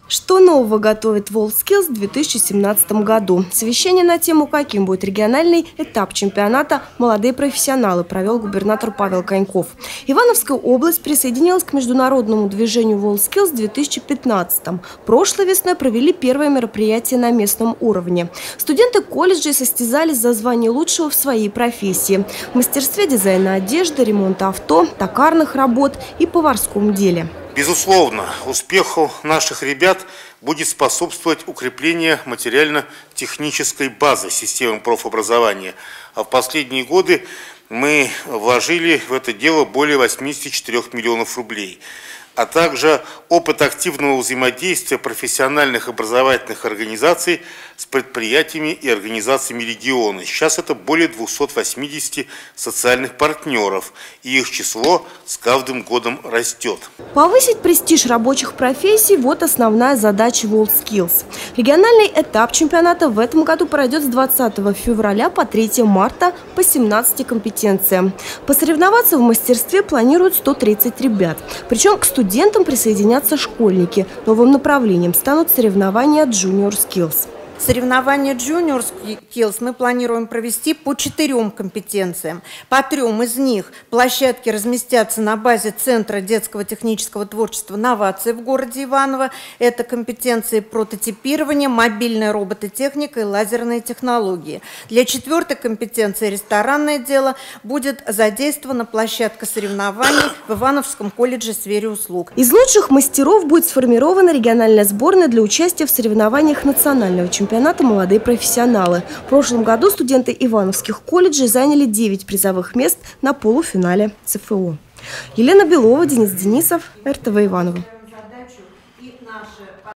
Что нового готовит WorldSkills в 2017 году? Совещание на тему, каким будет региональный этап чемпионата «Молодые профессионалы» провел губернатор Павел Коньков. Ивановская область присоединилась к международному движению WorldSkills в 2015. Прошлой весной провели первое мероприятие на местном уровне. Студенты колледжей состязались за звание лучшего в своей профессии – в мастерстве дизайна одежды, ремонта авто, токарных работ и поварском деле. Безусловно, успеху наших ребят будет способствовать укрепление материально-технической базы системы профобразования. А в последние годы мы вложили в это дело более 84 миллионов рублей. А также опыт активного взаимодействия профессиональных образовательных организаций с предприятиями и организациями региона. Сейчас это более 280 социальных партнеров, и их число с каждым годом растет. Повысить престиж рабочих профессий – вот основная задача WorldSkills. Региональный этап чемпионата в этом году пройдет с 20 февраля по 3 марта по 17 компетенциям. Посоревноваться в мастерстве планируют 130 ребят. Причем к студентам присоединятся школьники. Новым направлением станут соревнования Junior Skills. Соревнования Junior Skills мы планируем провести по 4 компетенциям. По 3 из них площадки разместятся на базе Центра детского технического творчества «Новации» в городе Иваново. Это компетенции прототипирования, мобильная робототехника и лазерные технологии. Для 4 компетенции «Ресторанное дело» будет задействована площадка соревнований в Ивановском колледже сфере услуг. Из лучших мастеров будет сформирована региональная сборная для участия в соревнованиях национального чемпионата «Молодые профессионалы». В прошлом году студенты ивановских колледжей заняли 9 призовых мест на полуфинале ЦФО. Елена Белова, Денис Денисов, РТВ Иваново.